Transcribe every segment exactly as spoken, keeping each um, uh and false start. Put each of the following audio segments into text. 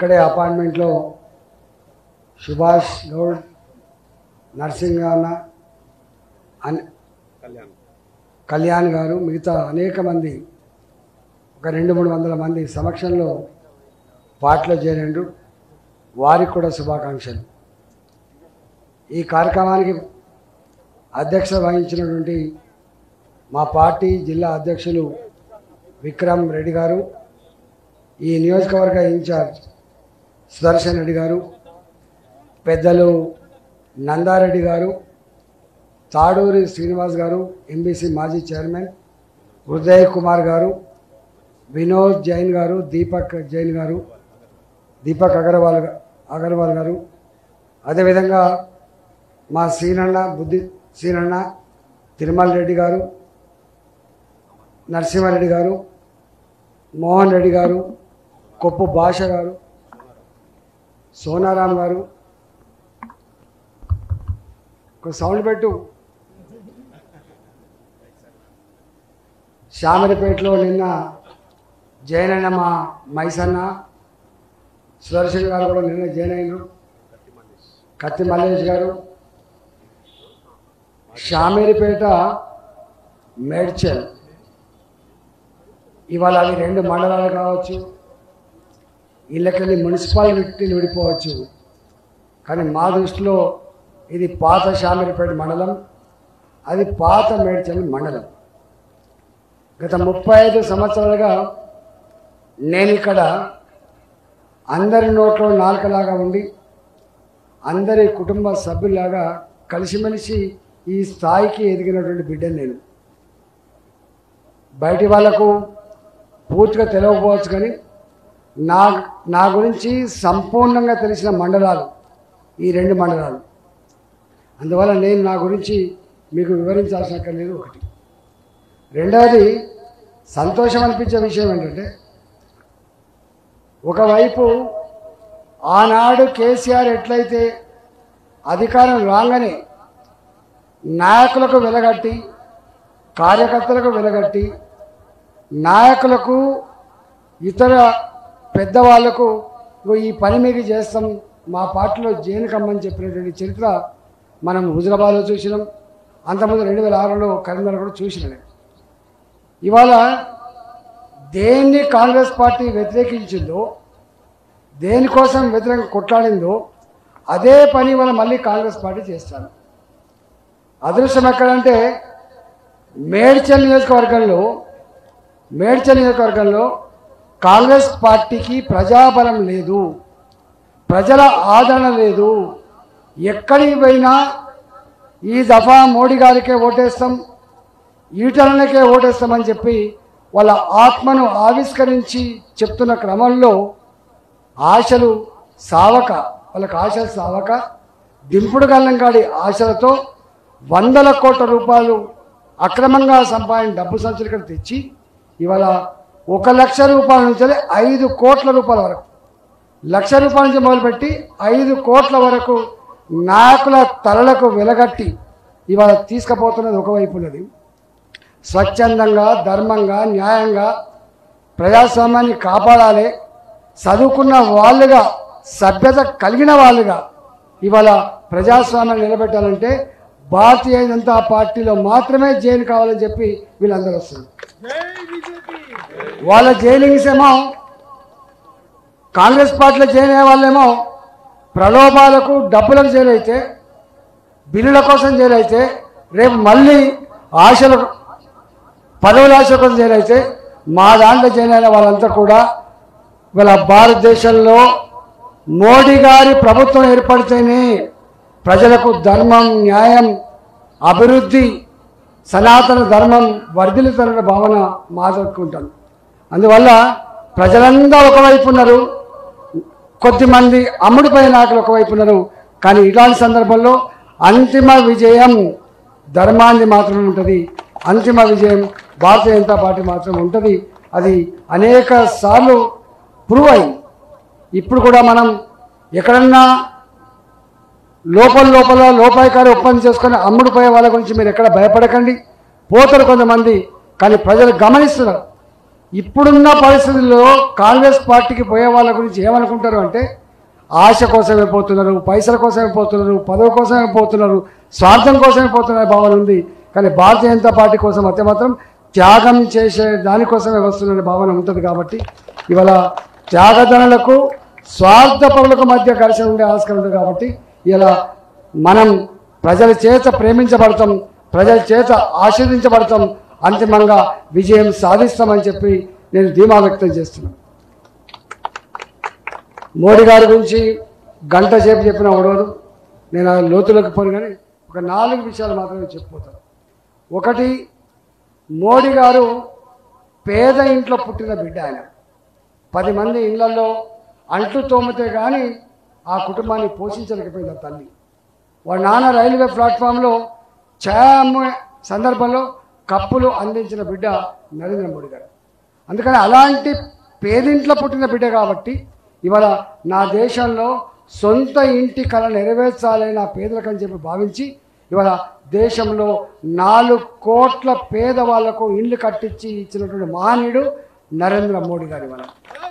ఇక్కడే అపార్ట్మెంట్లో సుభాష్ గౌడ్, నరసింహన్న, కళ్యాణ్ గారు, మిగతా అనేక మంది ఒక రెండు మూడు వందల మంది సమక్షంలో పార్టీలో చేరిండ్రు. వారికి కూడా శుభాకాంక్షలు. ఈ కార్యక్రమానికి అధ్యక్షత వహించినటువంటి మా పార్టీ జిల్లా అధ్యక్షులు విక్రమ్ రెడ్డి గారు, ఈ నియోజకవర్గ ఇన్ఛార్జ్ సుదర్శన్ రెడ్డి గారు, పెద్దలు నందారెడ్డి గారు, తాడూరి శ్రీనివాస్ గారు, ఎంబీసీ మాజీ చైర్మన్, ఉదయ్ కుమార్ గారు, వినోద్ జైన్ గారు, దీపక్ జైన్ గారు, దీపక్ అగర్వాల్ అగర్వాల్ గారు, అదేవిధంగా మా సీనన్న బుద్ధి సీనన్న, తిరుమల రెడ్డి గారు, నరసింహారెడ్డి గారు, మోహన్ రెడ్డి గారు, కొప్పు భాష గారు, సోనారాం గారు, ఒక సౌండ్ పెట్టు. శామరిపేటలో నిన్న జైన్ అయిన మా మైసన్న, సుదర్శన్ గారు కూడా నిన్న జైన్ అయినారు, కత్తి మల్లేష్ గారు. శామరిపేట, మేడ్చల్, ఇవాళ అవి రెండు మండలాలు కావచ్చు, ఇళ్ళకెళ్ళి మున్సిపాలిటీలు విడిపోవచ్చు, కానీ మా దృష్టిలో ఇది పాత శామరిపేట మండలం, అది పాత మేడ్చల్ మండలం. గత ముప్పై ఐదు సంవత్సరాలుగా నేను ఇక్కడ అందరి నోట్లో నాలుకలాగా ఉండి అందరి కుటుంబ సభ్యులాగా కలిసిమెలిసి ఈ స్థాయికి ఎదిగినటువంటి బిడ్డను నేను. బయటి వాళ్లకు పూర్తిగా తెలియకపోవచ్చు, కానీ నా నా గురించి సంపూర్ణంగా తెలిసిన మండలాలు ఈ రెండు మండలాలు. అందువల్ల నేను నా గురించి మీకు వివరించాల్సిన అక్కర్లేదు. ఒకటి. రెండవది, సంతోషం అనిపించే విషయం ఏంటంటే, ఒకవైపు ఆనాడు కేసీఆర్ ఎట్లయితే అధికారం రాగానే నాయకులకు వెలగట్టి, కార్యకర్తలకు వెలగట్టి, నాయకులకు ఇతర పెద్దవాళ్లకు ఈ పని మీకు చేస్తాం, మా పార్టీలో జైన్ కమ్మని చెప్పినటువంటి చరిత్ర మనం హుజరాబాద్లో చూసినాం. అంతకుముందు రెండు వేల ఆరులో కరీంనగర్ కూడా చూసినాం. ఇవాళ దేన్ని కాంగ్రెస్ పార్టీ వ్యతిరేకించిందో, దేనికోసం వ్యతిరేకంగా కొట్లాడిందో అదే పని ఇవాళ మళ్ళీ కాంగ్రెస్ పార్టీ చేస్తారు. అదృష్టం ఎక్కడంటే మేడ్చల్ నియోజకవర్గంలో మేడ్చల్ నియోజకవర్గంలో కాంగ్రెస్ పార్టీకి ప్రజాబలం లేదు, ప్రజల ఆదరణ లేదు. ఎక్కడికి పోయినా ఈ దఫా మోడీ గారికే ఓటేస్తాం, ఈటలకే ఓటేస్తామని చెప్పి వాళ్ళ ఆత్మను ఆవిష్కరించి చెప్తున్న క్రమంలో ఆశలు సావక, వాళ్ళకి ఆశలు సావక దింపుడు గల్లంగాడి ఆశలతో వందల కోట్ల రూపాయలు అక్రమంగా సంపాదించిన డబ్బు సంచులు ఇక్కడ తెచ్చి ఇవాళ ఒక లక్ష రూపాయల నుంచి ఐదు కోట్ల రూపాయల వరకు, లక్ష రూపాయల నుంచి మొదలుపెట్టి ఐదు కోట్ల వరకు నాయకుల తలలకు వెలగట్టి ఇవాళ తీసుకుపోతున్నది ఒకవైపు ఉన్నది. స్వచ్ఛందంగా, ధర్మంగా, న్యాయంగా ప్రజాస్వామ్యాన్ని కాపాడాలి, చదువుకున్న వాళ్ళుగా, సభ్యత కలిగిన వాళ్ళుగా ఇవాళ ప్రజాస్వామ్యాన్ని నిలబెట్టాలంటే భారతీయ జనతా పార్టీలో మాత్రమే జైలు కావాలని చెప్పి వీళ్ళందరూ వస్తున్నారు. వాళ్ళ జైలింగ్స్ ఏమో కాంగ్రెస్ పార్టీలో జైన్ అయ్యే వాళ్ళేమో ప్రలోభాలకు, డబ్బులకు జైలు అయితే, బిల్లుల కోసం జైలు అయితే, రేపు మళ్ళీ ఆశల పదవుల ఆశల కోసం జైలు అయితే, మా దాంట్లో జైలు అయిన వాళ్ళంతా కూడా ఇవాళ భారతదేశంలో మోడీ గారి ప్రభుత్వం ఏర్పడితేనే ప్రజలకు ధర్మం, న్యాయం, అభివృద్ధి, సనాతన ధర్మం వర్ధిల్లుతున్న భావన మాదనుకుంటాను. అందువల్ల ప్రజలంతా ఒకవైపు ఉన్నారు, కొద్దిమంది అమ్ముడిపోయే నాయకులు ఒకవైపు ఉన్నారు. కానీ ఇలాంటి సందర్భంలో అంతిమ విజయం ధర్మాన్ని మాత్రమే ఉంటుంది, అంతిమ విజయం భారతీయ జనతా పార్టీ మాత్రం ఉంటుంది. అది అనేక సార్లు ప్రూవ్ అయింది. ఇప్పుడు కూడా మనం ఎక్కడన్నా లోపల లోపల లోపాయికారి ఒప్పందం చేసుకొని అమ్ముడుపోయే వాళ్ళ గురించి మీరు ఎక్కడ భయపడకండి. పోతారు కొంతమంది, కానీ ప్రజలు గమనిస్తున్నారు. ఇప్పుడున్న పరిస్థితుల్లో కాంగ్రెస్ పార్టీకి పోయే వాళ్ళ గురించి ఏమనుకుంటారు అంటే ఆశ కోసమే పోతున్నారు, పైసల కోసమే పోతున్నారు, పదవి కోసమే పోతున్నారు, స్వార్థం కోసమే పోతున్నారు భావన ఉంది. కానీ భారతీయ జనతా పార్టీ కోసం అయితే మాత్రం త్యాగం చేసే దానికోసమే వస్తున్న భావన ఉంటుంది. కాబట్టి ఇవాళ త్యాగదనులకు స్వార్థపరులకు మధ్య ఘర్షణ ఉండే ఆస్కారం ఉంది. కాబట్టి ఇలా మనం ప్రజల చేత ప్రేమించబడతాం, ప్రజల చేత ఆశీర్వదించబడతాం, అంతిమంగా విజయం సాధిస్తామని చెప్పి నేను ధీమా వ్యక్తం చేస్తున్నాను. మోడీ గారి గురించి గంట సేపు చెప్పిన ఒడవదు, నేను ఆ లోతులకు పోను. కానీ ఒక నాలుగు విషయాలు మాత్రమే చెప్పిపోతాను. ఒకటి, మోడీ గారు పేద ఇంట్లో పుట్టిన బిడ్డ. ఆయన పది మంది ఇళ్లలో అంట్లు తోమితే కానీ ఆ కుటుంబాన్ని పోషించలేకపోయింది ఆ తల్లి. వాడు నాన్న రైల్వే ప్లాట్ఫామ్లో ఛాయ్ అమ్మే సందర్భంలో కప్పులు అందించిన బిడ్డ నరేంద్ర మోడీ గారు. అందుకని అలాంటి పేదింట్లో పుట్టిన బిడ్డ కాబట్టి ఇవాళ నా దేశంలో సొంత ఇంటి కళ నెరవేర్చాలని నా పేదలకని చెప్పి భావించి ఇవాళ దేశంలో నాలుగు కోట్ల పేదవాళ్లకు ఇల్లు కట్టించి ఇచ్చినటువంటి మహనీయుడు నరేంద్ర మోడీ గారు. ఇవాళ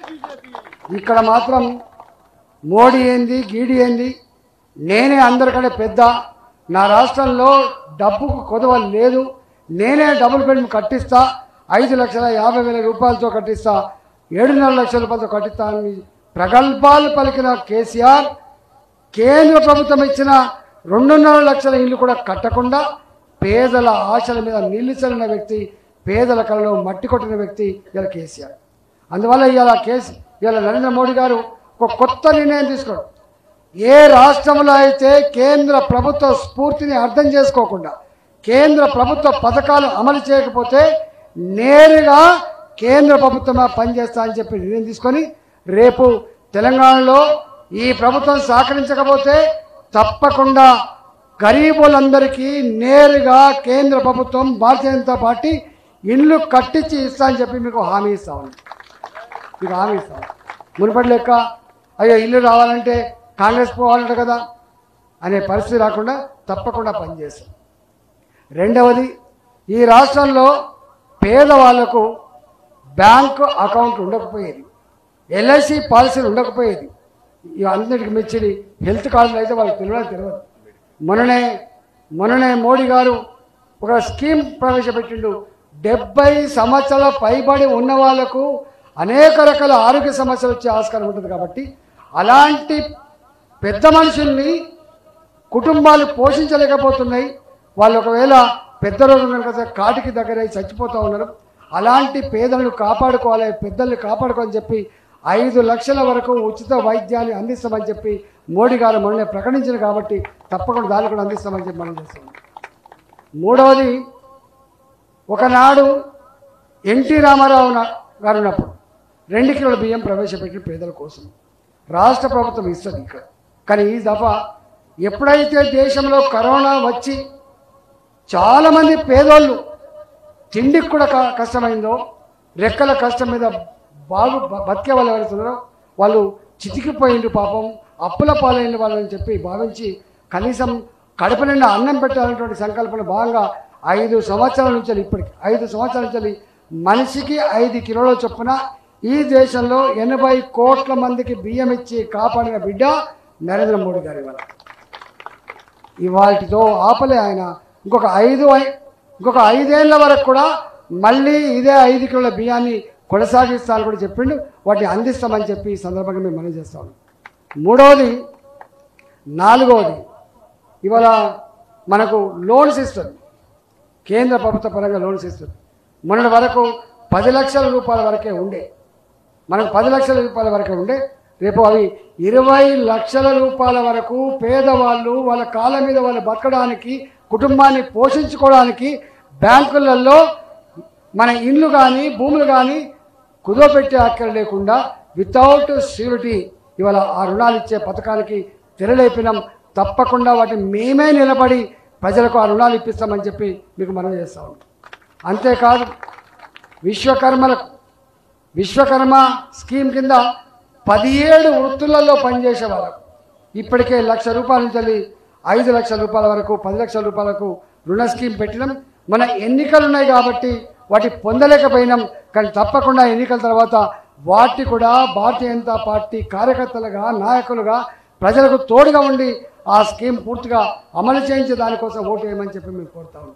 ఇక్కడ మాత్రం మోడీ ఏంది గీడి ఏంది, నేనే అందరికంటే పెద్ద, నా రాష్ట్రంలో డబ్బుకు కొదవ లేదు, నేనే డబుల్ బెడ్రూమ్ కట్టిస్తా, ఐదు లక్షల యాభై వేల రూపాయలతో కట్టిస్తా, ఏడున్నర లక్షల రూపాయలతో కట్టిస్తా అని ప్రగల్భాలు పలికిన కేసీఆర్ కేంద్ర ప్రభుత్వం ఇచ్చిన రెండున్నర లక్షల ఇల్లు కూడా కట్టకుండా పేదల ఆశల మీద నీళ్లు చల్లిన వ్యక్తి, పేదల కళలో మట్టి కొట్టిన వ్యక్తి ఇలా కేసీఆర్. అందువల్ల ఇవాళ కేసీ ఇవాళ నరేంద్ర మోడీ గారు ఒక కొత్త నిర్ణయం తీసుకోవడం. ఏ రాష్ట్రంలో అయితే కేంద్ర ప్రభుత్వ స్ఫూర్తిని అర్థం చేసుకోకుండా కేంద్ర ప్రభుత్వ పథకాలు అమలు చేయకపోతే నేరుగా కేంద్ర ప్రభుత్వమే పనిచేస్తా అని చెప్పి నిర్ణయం తీసుకొని రేపు తెలంగాణలో ఈ ప్రభుత్వం సహకరించకపోతే తప్పకుండా గరీబులందరికీ నేరుగా కేంద్ర ప్రభుత్వం భారతీయ జనతా పార్టీ ఇల్లు కట్టించి ఇస్తా అని చెప్పి మీకు హామీ ఇస్తామని మీకు హామీ ఇస్తాం. మునుపటి లెక్క అయ్యో ఇల్లు రావాలంటే కాంగ్రెస్ పోవాలంట కదా అనే పరిస్థితి రాకుండా తప్పకుండా పనిచేస్తాం. రెండవది, ఈ రాష్ట్రంలో పేదవాళ్లకు బ్యాంకు అకౌంట్ ఉండకపోయేది, ఎల్ఐసి పాలసీలు ఉండకపోయేది, ఇవన్నిటికి మెచ్చి హెల్త్ కార్డులు అయితే వాళ్ళకి తెలియదు తెలియదు మొన్ననే మొన్ననే మోడీ గారు ఒక స్కీమ్ ప్రవేశపెట్టిండు. డెబ్బై సంవత్సరాల పైబడి ఉన్న వాళ్లకు అనేక రకాల ఆరోగ్య సమస్యలు వచ్చే ఆస్కారం ఉంటుంది. కాబట్టి అలాంటి పెద్ద మనుషుల్ని కుటుంబాలు పోషించలేకపోతున్నాయి. వాళ్ళు ఒకవేళ పెద్ద రోజు ఉన్నారు కదా కాటికి దగ్గర చచ్చిపోతూ ఉన్నారు. అలాంటి పేదలను కాపాడుకోవాలి, పెద్దల్ని కాపాడుకోవాలని చెప్పి ఐదు లక్షల వరకు ఉచిత వైద్యాన్ని అందిస్తామని చెప్పి మోడీ గారు మొన్నే ప్రకటించారు. కాబట్టి తప్పకుండా దాన్ని కూడా అందిస్తామని చెప్పి మనం చేస్తాం. మూడవది, ఒకనాడు ఎన్టీ రామారావు గారు ఉన్నప్పుడు రెండు కిలోల బియ్యం ప్రవేశపెట్టి పేదల కోసం రాష్ట్ర ప్రభుత్వం ఇస్తుంది ఇక్కడ. కానీ ఈ దఫా ఎప్పుడైతే దేశంలో కరోనా వచ్చి చాలామంది పేదోళ్ళు తిండికి కూడా కష్టమైందో, రెక్కల కష్టం మీద బాగు బతికే వాళ్ళు ఎవరుతున్నారో వాళ్ళు చితికిపోయిండు, పాపం అప్పుల పాలైన వాళ్ళని చెప్పి భావించి కనీసం కడుపు నిండా అన్నం పెట్టాలనేటువంటి సంకల్పన భాగంగా ఐదు సంవత్సరాల నుంచి ఇప్పటికి ఐదు సంవత్సరాల నుంచి మనిషికి ఐదు కిలోల చొప్పున ఈ దేశంలో ఎనభై కోట్ల మందికి బియ్యం ఇచ్చి కాపాడిన బిడ్డ నరేంద్ర మోడీ గారు. ఇవాళ ఇవాటితో ఆపలే ఆయన. ఇంకొక ఐదు ఇంకొక ఐదేళ్ల వరకు కూడా మళ్ళీ ఇదే ఐదు కిలోల బియ్యాన్ని కొనసాగిస్తామని కూడా చెప్పిండు. వాటిని అందిస్తామని చెప్పి ఈ సందర్భంగా మేము మనం చేస్తాం. మూడవది, నాలుగవది, ఇవాళ మనకు లోన్స్ ఇస్తుంది కేంద్ర ప్రభుత్వ పరంగా లోన్స్ ఇస్తుంది. మొన్నటి వరకు పది లక్షల రూపాయల వరకే ఉండే, మనకు పది లక్షల రూపాయల వరకే ఉండే. రేపు అవి ఇరవై లక్షల రూపాయల వరకు పేదవాళ్ళు వాళ్ళ కాళ్ళ మీద వాళ్ళు బతకడానికి, కుటుంబాన్ని పోషించుకోవడానికి బ్యాంకులలో మన ఇండ్లు కానీ భూములు కానీ కుదోపెట్టే అక్కర లేకుండా వితౌట్ ష్యూరిటీ ఇవాళ ఆ రుణాలు ఇచ్చే పథకానికి తెరలేపినాం. తప్పకుండా వాటిని మేమే నిలబడి ప్రజలకు ఆ రుణాలు ఇప్పిస్తామని చెప్పి మీకు మనం చేస్తా ఉంటాం. అంతేకాదు, విశ్వకర్మలకు విశ్వకర్మ స్కీమ్ కింద పదిహేడు వృత్తులలో పనిచేసే వాళ్ళకు ఇప్పటికే లక్ష రూపాయల నుంచి ఐదు లక్షల రూపాయల వరకు పది లక్షల రూపాయలకు రుణ స్కీమ్ పెట్టినాం. మన ఎన్నికలు ఉన్నాయి కాబట్టి వాటి పొందలేకపోయినాం. కానీ తప్పకుండా ఎన్నికల తర్వాత వాటి కూడా భారతీయ జనతా పార్టీ కార్యకర్తలుగా నాయకులుగా ప్రజలకు తోడుగా ఉండి ఆ స్కీమ్ పూర్తిగా అమలు చేయించే దానికోసం ఓటు వేయమని చెప్పి మేము కోరుతా ఉన్నాం.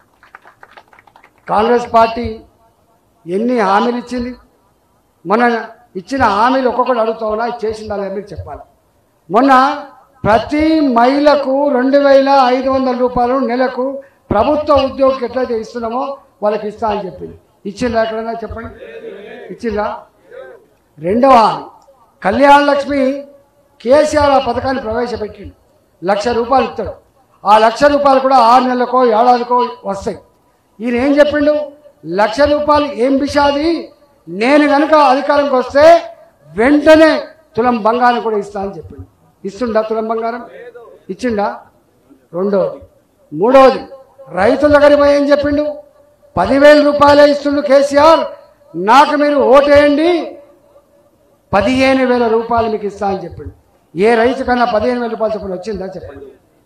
కాంగ్రెస్ పార్టీ ఎన్ని హామీలు ఇచ్చింది? మొన్న ఇచ్చిన హామీలు ఒక్కొక్కటి అడుగుతా ఉన్నా, చేసిందా లేదా మీరు చెప్పాలి. మొన్న ప్రతి మహిళకు రెండు వేల ఐదు వందల రూపాయలు నెలకు ప్రభుత్వ ఉద్యోగికి ఎట్లయితే ఇస్తున్నామో వాళ్ళకి ఇస్తా అని చెప్పింది. ఇచ్చిందా ఎక్కడైనా చెప్పండి? ఇచ్చిందా? రెండవ హామీ కళ్యాణ లక్ష్మి కేసీఆర్ ఆ పథకాన్ని ప్రవేశపెట్టింది. లక్ష రూపాయలు ఇస్తాడు. ఆ లక్ష రూపాయలు కూడా ఆరు నెలలకో ఏడాదికో వస్తాయి. ఈయన ఏం చెప్పిండు? లక్ష రూపాయలు ఏం బిషాది, నేను కనుక అధికారంకి వస్తే వెంటనే తులం బంగారం కూడా ఇస్తా అని చెప్పిండు. ఇస్తుండా తులం బంగారం? ఇచ్చిండా? రెండవది. మూడవది రైతుల దగ్గర పోయి ఏం చెప్పిండు? పదివేల రూపాయలే ఇస్తుండు కేసీఆర్, నాకు మీరు ఓటేయండి, పదిహేను వేల రూపాయలు మీకు ఇస్తా అని చెప్పిండు. ఏ రైతు కన్నా పదిహేను వేల రూపాయలు చెప్పండి, వచ్చిందా చెప్పండి?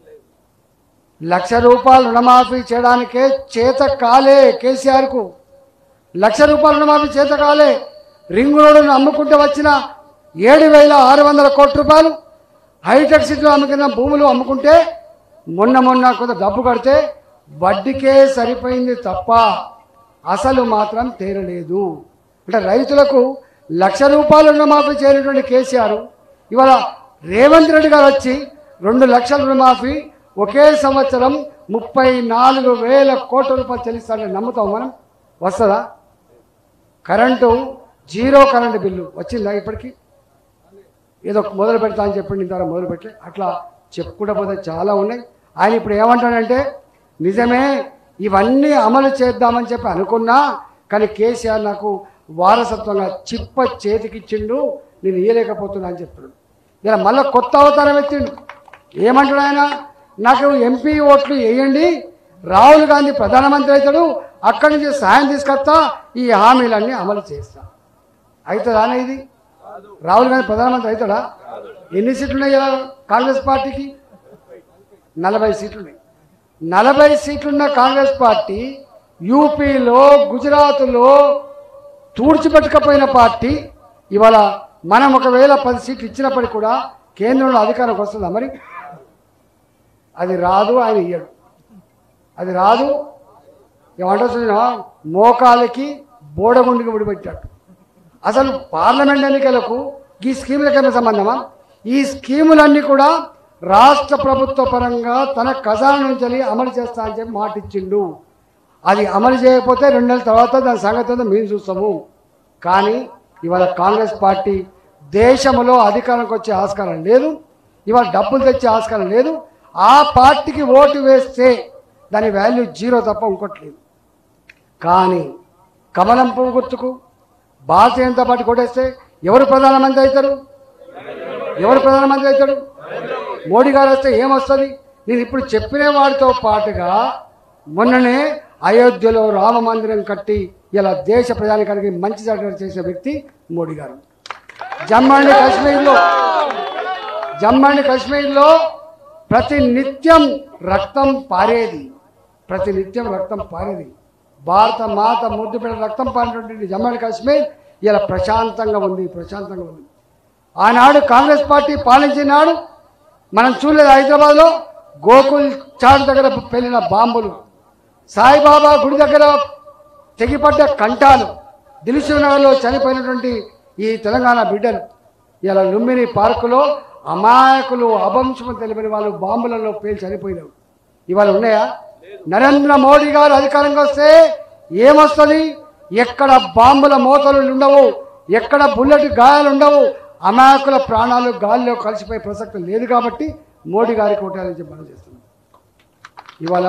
లక్ష రూపాయలు రుణమాఫీ చేయడానికే చేత కాలే కేసీఆర్కు. లక్ష రూపాయలు రుణమాఫీ చేత కాలే. రింగ్ రోడ్డును అమ్ముకుంటే వచ్చిన ఏడు వేల ఆరు వందల కోట్ల రూపాయలు హైటెక్ సిటీలో అమ్ముకున్న భూములు అమ్ముకుంటే మొన్న మొన్న కొంత డబ్బు కడితే వడ్డీకే సరిపోయింది తప్ప అసలు మాత్రం తీరలేదు. అంటే రైతులకు లక్ష రూపాయలు రుణమాఫీ చేయనటువంటి కేసీఆర్ ఇవాళ రేవంత్ రెడ్డి గారు వచ్చి రెండు లక్షల రుణమాఫీ ఒకే సంవత్సరం ముప్పై నాలుగు వేల కోట్ల రూపాయలు చెల్లిస్తారని నమ్ముతాం మనం? వస్తుందా? కరెంటు జీరో కరెంటు బిల్లు వచ్చిందా ఇప్పటికీ? ఏదో మొదలు పెడతా అని చెప్పండి, ఇంత మొదలు పెట్టే అట్లా చెప్పుకుంటూ పోతే చాలా ఉన్నాయి. ఆయన ఇప్పుడు ఏమంటాడంటే నిజమే ఇవన్నీ అమలు చేద్దామని చెప్పి అనుకున్నా, కానీ కేసీఆర్ నాకు వారసత్వంగా చిప్ప చేతికిచ్చిండు, నేను ఇయ్యలేకపోతున్నా అని చెప్తాడు. ఇలా మళ్ళీ కొత్త అవతారం ఎత్తిండు. ఏమంటాడు ఆయన? నాకు ఎంపీ ఓట్లు వేయండి, రాహుల్ గాంధీ ప్రధానమంత్రి అవుతాడు, అక్కడి నుంచి సాయం తీసుకొస్తా, ఈ హామీలన్నీ అమలు చేస్తా. అవుతుందా ఇది? రాహుల్ గాంధీ ప్రధానమంత్రి అవుతాడా? ఎన్ని సీట్లు ఉన్నాయి కాంగ్రెస్ పార్టీకి? నలభై సీట్లు ఉన్నాయి. నలభై సీట్లున్న కాంగ్రెస్ పార్టీ యూపీలో గుజరాత్లో తూడ్చిపెట్టకపోయిన పార్టీ ఇవాళ మనం ఒకవేళ పది సీట్లు ఇచ్చినప్పటికీ కూడా కేంద్రంలో అధికారంకి వస్తుందా? మరి అది రాదు, ఆయన ఇయ్యడు. అది రాదు. ఏమంటున్నా మోకాలకి బోడగుండికి ముడిపెట్టాడు. అసలు పార్లమెంట్ ఎన్నికలకు ఈ స్కీములకైనా సంబంధమా? ఈ స్కీములన్నీ కూడా రాష్ట్ర ప్రభుత్వ పరంగా తన ఖజానా నుంచి అమలు చేస్తా అని చెప్పి మాట ఇచ్చిండు. అది అమలు చేయకపోతే రెండు నెలల తర్వాత దాని సంగతి మేము చూస్తాము. కానీ ఇవాళ కాంగ్రెస్ పార్టీ దేశంలో అధికారానికి వచ్చే ఆస్కారం లేదు, ఇవాళ డబ్బులు తెచ్చే ఆస్కారం లేదు. ఆ పార్టీకి ఓటు వేస్తే దాని వాల్యూ జీరో తప్ప ఇంకోట్లేదు. కానీ కమలం పువ్వు గుర్తుకు భారతీయ జనతా పార్టీ కొట్టేస్తే ఎవరు ప్రధానమంత్రి అవుతారు? ఎవరు ప్రధానమంత్రి అవుతాడు? మోడీ గారు వస్తే ఏమొస్తుంది? నేను ఇప్పుడు చెప్పిన వాడితో పాటుగా మొన్ననే అయోధ్యలో రామ మందిరం కట్టి ఇలా దేశ ప్రజానికానికి మంచి జరగడం చేసిన వ్యక్తి మోడీ గారు. జమ్మూ అండ్ కాశ్మీర్లో జమ్మూ అండ్ కాశ్మీర్లో ప్రతి నిత్యం రక్తం పారేది, ప్రతి నిత్యం రక్తం పారేది. భారత మాత ముద్దు బిడ్డ రక్తం పారినటువంటి జమ్మూ అండ్ కాశ్మీర్ ఇలా ప్రశాంతంగా ఉంది, ప్రశాంతంగా ఉంది. ఆనాడు కాంగ్రెస్ పార్టీ పాలించిన నాడు మనం చూడలేదు హైదరాబాద్లో గోకుల్ చాట్ దగ్గర పెళ్ళిన బాంబులు, సాయిబాబా గుడి దగ్గర తెగిపడ్డ కంఠాలు, దిల్సుఖ్నగర్లో చనిపోయినటువంటి ఈ తెలంగాణ బిడ్డలు, ఇలా లుంబిని పార్కులో అమాయకులు అభంశం తెలిపిన వాళ్ళు బాంబులలో పేలి చనిపోయినారు. ఇవాళ ఉన్నాయా? నరేంద్ర మోడీ గారు అధికారంగా వస్తే ఏమొస్తుంది? ఎక్కడ బాంబుల మోతలు ఉండవు, ఎక్కడ బుల్లెట్ గాయాలు ఉండవు, అమాయకుల ప్రాణాలు గాలిలో కలిసిపోయే ప్రసక్తి లేదు. కాబట్టి మోడీ గారికి ఓటాలని చెప్పి మనం చేస్తున్నాం. ఇవాళ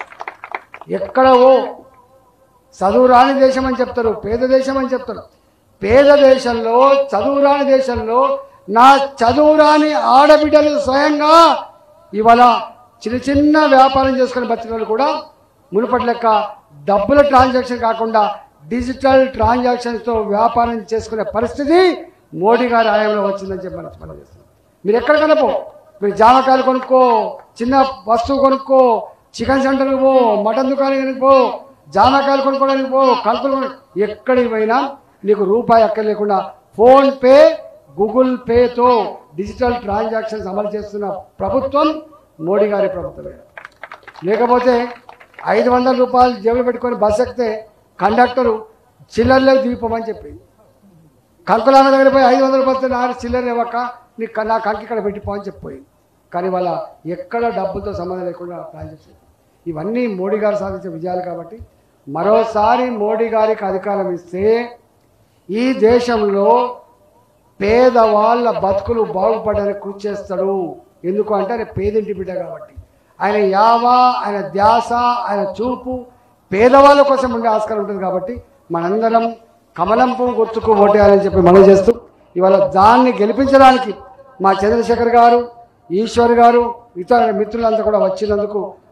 ఎక్కడవో చదువు రాని దేశం అని చెప్తారు, పేద దేశం అని చెప్తారు. పేద దేశంలో చదువు రాని దేశంలో నా చదువు రాని ఆడబిడ్డలు స్వయంగా ఇవాళ చిన్న చిన్న వ్యాపారం చేసుకునే బతికలు కూడా మునుపటి లెక్క డబ్బుల ట్రాన్సాక్షన్ కాకుండా డిజిటల్ ట్రాన్సాక్షన్స్తో వ్యాపారం చేసుకునే పరిస్థితి మోడీ గారి హయాంలో వచ్చిందని చెప్పి మనం మనం చేస్తున్నాం. మీరు ఎక్కడికైనా పో, మీరు జామకాయలు కొనుక్కో, చిన్న వస్తువు కొనుక్కో, చికెన్ సెంటర్కి పో, మటన్ దుకాణానికి పో, జామకాయలు కొనుక్కోవడానికి పో, కలుపులు ఎక్కడికి పోయినా నీకు రూపాయి అక్కర్ లేకుండా ఫోన్పే గూగుల్ పేతో డిజిటల్ ట్రాన్సాక్షన్స్ అమలు చేస్తున్న ప్రభుత్వం మోడీ గారి ప్రభుత్వమే. లేకపోతే ఐదు వందల రూపాయలు జేబులు పెట్టుకొని బస్సు ఎక్కితే కండక్టరు చిల్లర్లే దీపమని చెప్పింది. కంకులాన్న దగ్గర పోయి ఐదు వందల రూపాయలు నా చిల్లర ఇవ్వక నీ నా కంకి ఇక్కడ పెట్టిపో అని చెప్పిపోయింది. కానీ వాళ్ళ ఎక్కడ డబ్బులతో సంబంధం లేకుండా ప్లాన్ చేసింది. ఇవన్నీ మోడీ గారు సాధించే విజయాలు. కాబట్టి మరోసారి మోడీ గారికి అధికారం ఇస్తే ఈ దేశంలో పేదవాళ్ళ బతుకులు బాగుపడడానికి కృషి చేస్తాడు. ఎందుకు అంటే ఆయన పేదింటి బిడ్డ కాబట్టి. ఆయన యావ, ఆయన ధ్యాస, ఆయన చూపు పేదవాళ్ళ కోసం ఉండే ఆస్కారం ఉంటుంది. కాబట్టి మనందరం కమలం పువ్వు గుర్తుకు ఓటేయాలని చెప్పి మనం చేస్తూ ఇవాళ దాన్ని గెలిపించడానికి మా చంద్రశేఖర్ గారు, ఈశ్వర్ గారు, ఇతర మిత్రులంతా కూడా వచ్చినందుకు